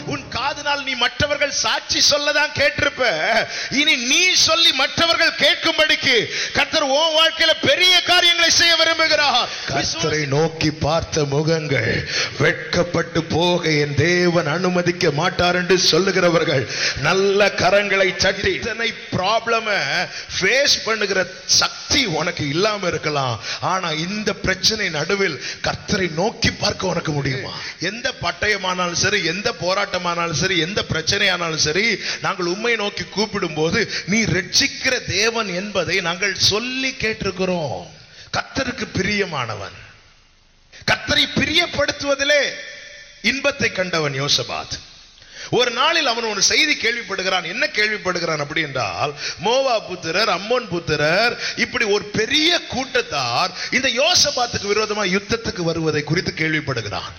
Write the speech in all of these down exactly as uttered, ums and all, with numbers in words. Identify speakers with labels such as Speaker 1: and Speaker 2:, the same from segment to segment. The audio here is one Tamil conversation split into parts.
Speaker 1: உன் காதினால் நீ மற்றவர்கள் சாட்சி சொல்லதான் கேட்டிருப்ப. இனி நீ சொல்லி மற்றவர்கள் கேட்கும்படிக்கு கர்த்தர் உன் வாழ்க்கையில பெரிய காரியங்களை செய்ய விரும்புகிறார். கர்த்தரை நோக்கி பார்த்த முகங்கள் வெட்கப்பட்டு போக என் தேவன் அனுமதிக்க மாட்டார் என்று சொல்லுகிறவர்கள் நல்ல கரங்களை சட்டி. இத்தனை ப்ராப்ளம ஃபேஸ் பண்ணுகிற சக்தி உனக்கு இல்லாம இருக்கலாம், ஆனா இந்த பிரச்சனை நடுவில் கர்த்தரை நோக்கி பார்க்க உனக்கு முடியுமா? எந்த பட்டயமானாலும் சரி, எந்த போராட்டமானாலும் சரி, எந்த பிரச்சனையானாலும் சரி, நாங்கள் உம்மை நோக்கி கூப்பிடும் போது நீ ரட்சிக்கிற தேவன் என்பதை நாங்கள் சொல்லி கேட்டிருக்கிறோம். கர்த்தருக்கு பிரியமானவன், கர்த்தரை பிரியப்படுத்துவதிலே இன்பத்தை கண்டவன் யோசபாத். ஒரு நாளில் அவன் ஒரு செய்தி கேள்விப்படுகிறான். என்ன கேள்விப்படுகிறான் அப்படி என்றால், மோவா புத்திரர், அம்மோன் புத்திரர், இப்படி ஒரு பெரிய கூட்டத்தார் இந்த யோசபாத்துக்கு விரோதமாக யுத்தத்துக்கு வருவதை குறித்து கேள்விப்படுகிறான்.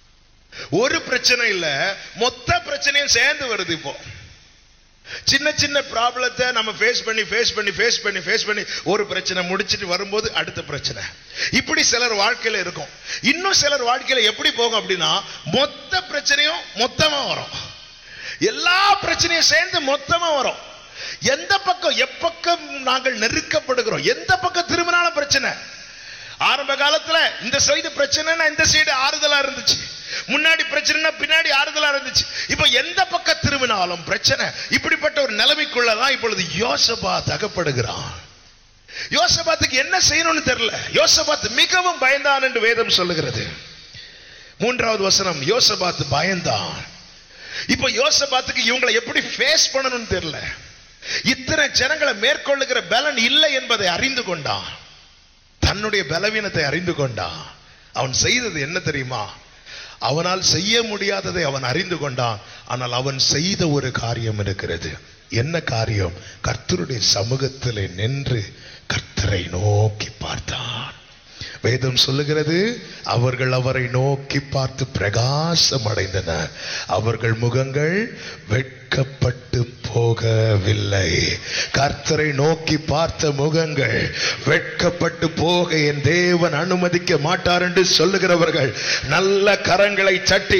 Speaker 1: ஒரு பிரச்சனை இல்ல, மொத்த பிரச்சனையும் சேர்ந்து வருது. இப்போ சின்ன சின்ன ப்ராப்ளத்தை நம்ம ஃபேஸ் பண்ணி ஃபேஸ் பண்ணி ஃபேஸ் பண்ணி ஃபேஸ் பண்ணி ஒரு பிரச்சனை முடிச்சிட்டு வரும்போது அடுத்த பிரச்சனை. இப்படி சிலர் வாழ்க்கையில இருக்கும். இன்னும் சிலர் வாழ்க்கையில எப்படி போகும் அப்படின்னா, மொத்த பிரச்சனையும் மொத்தமா வரும், எல்லா பிரச்சனையும் சேர்ந்து மொத்தமா வரும். எந்த பக்கம் எப்பக்கம் நாங்கள் நெருக்கப்படுகிறோம், எந்த பக்கம் திரும்பினாலும் பிரச்சனை. ஆரம்ப காலத்துல இந்த சைடு பிரச்சனைனா இந்த சைடு ஆறுதலா இருந்துச்சு, முன்னாடி பிரச்சனை பின்னாடி ஆறுதலா இருந்துச்சு. இப்ப எந்த பக்கம் திரும்பினாலும் பிரச்சனை. இப்படிப்பட்ட ஒரு நிலைமைக்குள்ளதான் இப்பொழுது யோசபாத் அகப்படுகிறான். யோசபாத்துக்கு என்ன செய்யணும்னு தெரியல. யோசபாத் மிகவும் பயந்தான் என்று வேதம் சொல்லுகிறது. மூன்றாவது வசனம், யோசபாத் பயந்தான். இப்ப யோசபாத்துக்கு இவங்களை எப்படி ஃபேஸ் பண்ணணும்னு தெரியல. இத்தனை ஜனங்களை மேற்கொள்ளுகிற பலன் இல்லை என்பதை அறிந்து கொண்டான். தன்னுடைய பலவீனத்தை அறிந்து கொண்டான். அவன் செய்தது என்ன தெரியுமா? அவனால் செய்ய முடியாததை அவன் அறிந்து கொண்டான். ஆனால் அவன் செய்த ஒரு காரியம் இருக்கிறது. என்ன காரியம்? கர்த்தருடைய சமூகத்திலே நின்று கர்த்தரை நோக்கி பார்த்தான். வேதம் சொல்லுகிறது, அவர்கள் அவரை நோக்கி பார்த்து பிரகாசம் அடைந்தனர், அவர்கள் முகங்கள் வெட்கப்பட்டு போகவில்லை. கர்த்தரை நோக்கி பார்த்த முகங்கள் வெட்கப்பட்டு போக என் தேவன் அனுமதிக்க மாட்டார் என்று சொல்லுகிறவர்கள் நல்ல கரங்களை சட்டி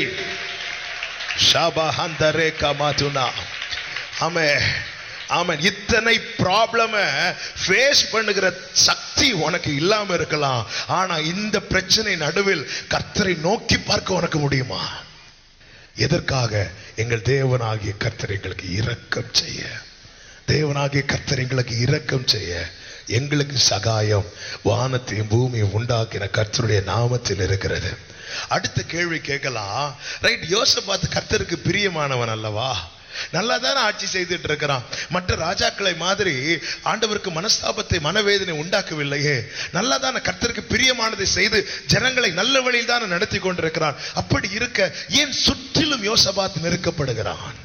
Speaker 1: ஷாபஹந்தரே கமாதுனா. ஆமென் ஆமென். இத்தனை ப்ராப்ளம ஃபேஸ் பண்ணுகிற சக்தி உனக்கு இல்லாம இருக்கலாம், ஆனா இந்த பிரச்சனை நடுவில் கர்த்தரை நோக்கி பார்க்க உனக்கு முடியுமா? எதற்காக? எங்கள் தேவனாகிய கர்த்தர் எங்களுக்கு இரக்கம் செய்ய, தேவனாகிய கர்த்தர் எங்களுக்கு இரக்கம் செய்ய, எங்களுக்கு சகாயம் வானத்தையும் பூமியை உண்டாக்கின கர்த்தருடைய நாமத்தில் இருக்கிறது. அடுத்த கேள்வி கேட்கலாம், ரைட், யோசபாத் கர்த்தருக்கு பிரியமானவன் அல்லவா? நல்லா தானே ஆட்சி செய்துட்டு இருக்கிறான். மற்ற ராஜாக்களை மாதிரி ஆண்டவருக்கு மனஸ்தாபத்தை மனவேதனை உண்டாக்கவில்லையே. நல்லா தானே கர்த்தருக்கு பிரியமானதை செய்து ஜனங்களை நல்ல வழியில் தானே நடத்தி கொண்டிருக்கிறான். அப்படி இருக்க ஏன் சுற்றிலும் யோசபாத் நெருக்கப்படுகிறான்?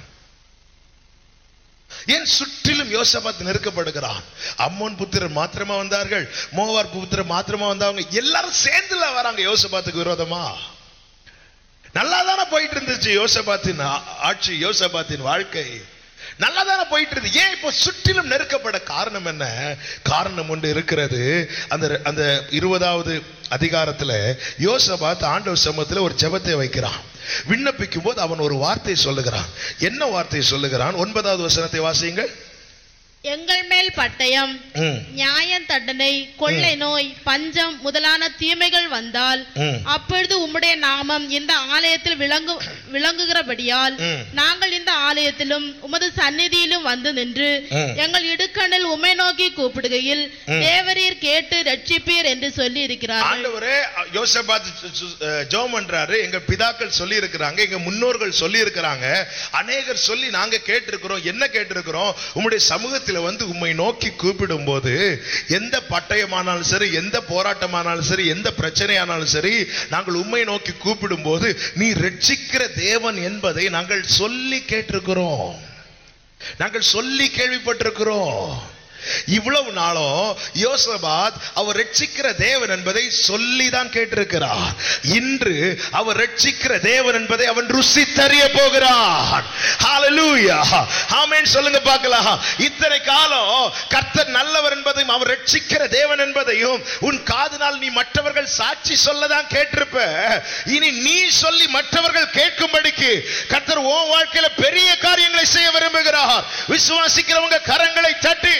Speaker 1: ஏன் சுற்றிலும் யோசபாத் நெருக்கப்படுகிறான்? அம்மோன் புத்திரர் மாத்திரமா வந்தார்கள், மோவார் புத்திரர் மாத்திரமா வந்தவங்க எல்லாரும் சேர்ந்துல வராங்க யோசபாத்துக்கு விரோதமா? நல்லா தானே போயிட்டு இருந்துச்சு யோசபாத்தின் ஆட்சி, யோசபாத்தின் வாழ்க்கை நல்லா தானே போயிட்டு இருந்து. ஏன் இப்போ சுற்றிலும் நெருக்கப்பட காரணம் என்ன? காரணம் ஒன்று இருக்கிறது. அந்த அந்த இருபதாவது அதிகாரத்துல யோசபாத் ஆண்டவர் சமூகத்துல ஒரு ஜெபத்தை வைக்கிறான். விண்ணப்பிக்கும் போது அவன் ஒரு வார்த்தை சொல்லுகிறான். என்ன வார்த்தை சொல்லுகிறான்? ஒன்பதாவது வசனத்தை வாசியுங்கள்.
Speaker 2: எங்கள் மேல் பட்டயம், நியாயம், தண்டனை, கொள்ளை நோய், பஞ்சம் முதலான தீமைகள் வந்தால் அப்பொழுது உம்முடைய நாமம் இந்த ஆலயத்தில் விளங்கு விளங்குகிறபடியால் நாங்கள் இந்த ஆலயத்திலும் உமது சந்நிதியிலும் வந்து நின்று எங்கள் இடுக்கணில் உம்மை நோக்கி கூப்பிடுகையில் தேவரீர் கேட்டு ரட்சிப்பீர் என்று சொல்லி இருக்கிறார்.
Speaker 1: ஆண்டவரே, யோசபாத் ஜெபம் பண்றாரு. எங்க பிதாக்கள் சொல்லி இருக்கிறாங்க, எங்க முன்னோர்கள் சொல்லி இருக்கிறாங்க, அநேகர் சொல்லி நாங்க கேட்டிருக்கிறோம். என்ன கேட்டிருக்கிறோம்? உம்முடைய சமூகத்தில் வந்து உம்மை நோக்கி கூப்பிடும் போது எந்த பட்டயமானாலும் சரி, எந்த போராட்டமானாலும் சரி, எந்த பிரச்சனையானாலும் சரி, நாங்கள் உம்மை நோக்கி கூப்பிடும் போது நீ ரட்சிக்கிற தேவன் என்பதை நாங்கள் சொல்லி கேட்டிருக்கிறோம், நாங்கள் சொல்லி கேள்விப்பட்டிருக்கிறோம். இவ்வளவு நாளும் யோசபாத் அவர் ரட்சிக்கிற தேவன் என்பதை சொல்லிதான் கேட்டிருக்கிறார். இன்று அவர் ரட்சிக்கிற தேவன் என்பதை அவன் ருசி தறிய போகிறான். ஹalleluya, ஆமென் சொல்லுங்க பார்க்கலாம். இத்தனை காலம் கர்த்தர் நல்லவர் என்பதையும் அவர் ரட்சிக்கிற தேவன் என்பதையும் உன் காதினால் நீ மற்றவர்கள் சாட்சி சொல்லதான் கேட்டிருப்ப. இனி நீ சொல்லி மற்றவர்கள் கேட்கும்படிக்கு கேட்கும்படிக்கு கர்த்தர் உன் வாழ்க்கையில பெரிய காரியங்களை செய்ய விரும்புகிறார். விசுவாசிக்கிறவங்க கரங்களை தட்டி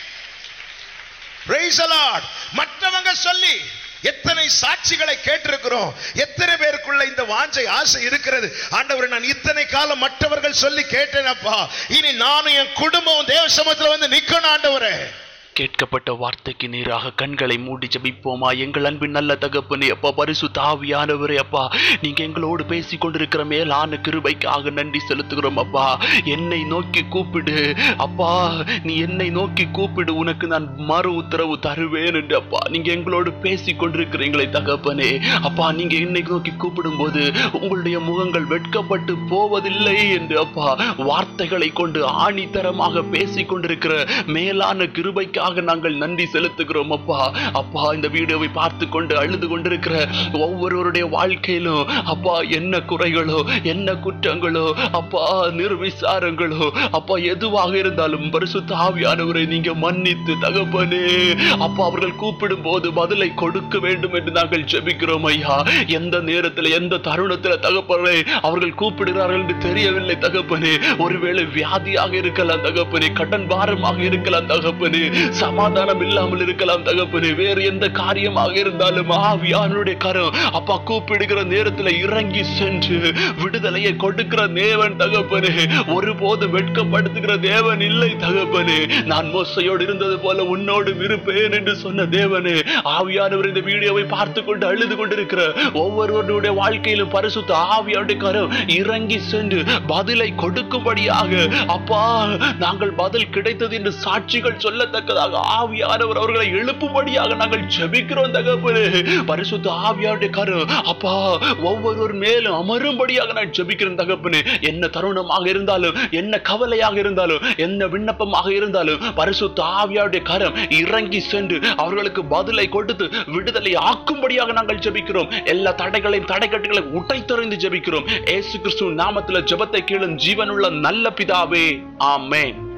Speaker 1: praise the Lord. மற்றவங்க சொல்லி எத்தனை சாட்சிகளை கேட்டிருக்கிறோம். எத்தனை பேருக்குள்ள இந்த வாஞ்சை ஆசை இருக்கிறது, ஆண்டவரே நான் இத்தனை காலம் மற்றவர்கள் சொல்லி கேட்டேனப்பா, இனி நானும் என் குடும்பம் தேவ சமூகத்துல வந்து நிக்கணும் ஆண்டவரே.
Speaker 3: கேட்கப்பட்ட வார்த்தைக்கு நேராக கண்களை மூடி ஜெபிப்போமா? எங்கள் அன்பின் நல்ல தகப்பனே, அப்பா பரிசுத்த ஆவியானவரே, அப்பா நீங்க எங்களோடு பேசிக் கொண்டிருக்கிற மேலான கிருபைக்காக நன்றி செலுத்துகிறோம். அப்பா என்னை நோக்கி கூப்பிடு அப்பா, நீ என்னை நோக்கி கூப்பிடு, உனக்கு நான் மறு உத்தரவு தருவேன் என்று அப்பா நீங்க எங்களோடு பேசிக் கொண்டிருக்கிறீங்களே தகப்பனே. அப்பா நீங்க என்னை நோக்கி கூப்பிடும் போது உங்களுடைய முகங்கள் வெட்கப்பட்டு போவதில்லை என்று அப்பா வார்த்தைகளை கொண்டு ஆணித்தரமாக பேசிக் கொண்டிருக்கிற மேலான கிருபைக்கு நாங்கள் நன்றி செலுத்துகிறோம். அப்பா அப்பா இந்த வீடியோவை பார்த்து கொண்டு அழுது கொண்டிருக்கிற ஒவ்வொருவருடைய வாழ்க்கையிலும் அப்பா என்ன குறைகளோ என்ன குற்றங்களோ அப்பா நிர்விசாரங்களோ அப்பா எதுவாக இருந்தாலும் பரிசுத்த ஆவியானவரை நீங்க மன்னித்து தகப்பனே அப்பா அவர்கள் கூப்பிடும் போது பதிலை கொடுக்க வேண்டும் என்று நாங்கள் ஜெபிக்கிறோம் ஐயா. எந்த நேரத்தில் எந்த தருணத்தில் தகப்பனே அவர்கள் கூப்பிடுகிறார்கள் என்று தெரியவில்லை தகப்பனே. ஒருவேளை வியாதியாக இருக்கலாம் தகப்பனே, கடன் பாரமாக இருக்கலாம் தகப்பனே, சமாதானம் இல்லாமல் இருக்கலாம் தகப்பனே, வேறு எந்த காரியமாக இருந்தாலும் ஆவியானுடைய கரம் அப்பா கூப்பிடுகிற நேரத்தில் இறங்கி சென்று விடுதலையை கொடுக்கிற தேவன் தகப்பனே. ஒருபோது வெட்கப்படுத்துகிற தேவன் இல்லை தகப்பனே. நான் மோசையோடு இருந்தது போல உன்னோடு இருப்பேன் என்று சொன்ன தேவனே, ஆவியானவர் இந்த வீடியோவை பார்த்து கொண்டு அழுது கொண்டிருக்கிற ஒவ்வொருவருடைய வாழ்க்கையிலும் பரிசுத்த ஆவியானுடைய கரம் இறங்கி சென்று பதிலை கொடுக்கும்படியாக அப்பா நாங்கள் பதில் கிடைத்தது என்று சாட்சிகள் சொல்லத்தக்கதாக ஆவியானவர் அவர்களை எழுப்பும்படியாக நாங்கள் ஜெபிக்கிறோம் தகப்பனே. பரிசுத்த ஆவியானுடைய கரம் அப்பா ஒவ்வொருவர் மேலும் அமரும்படியாக நான் ஜெபிக்கிறேன் தகப்பனே. என்ன தருணமாக இருந்தாலும், என்ன கவலையாக இருந்தாலும், என்ன விண்ணப்பமாக இருந்தாலும் பரிசுத்த ஆவியானுடைய கரம் இறங்கி சென்று அவர்களுக்கு பதிலை கொடுத்து விடுதலை ஆக்கும்படியாக நாங்கள் ஜெபிக்கிறோம். எல்லா தடைகளையும் தடைக்கட்டுகளையும் உடைத்தெறிந்து ஜெபிக்கிறோம். இயேசு கிறிஸ்துவின் நாமத்தில் ஜெபத்தை கேளும் ஜீவனுள்ள நல்ல பிதாவே, ஆமென்.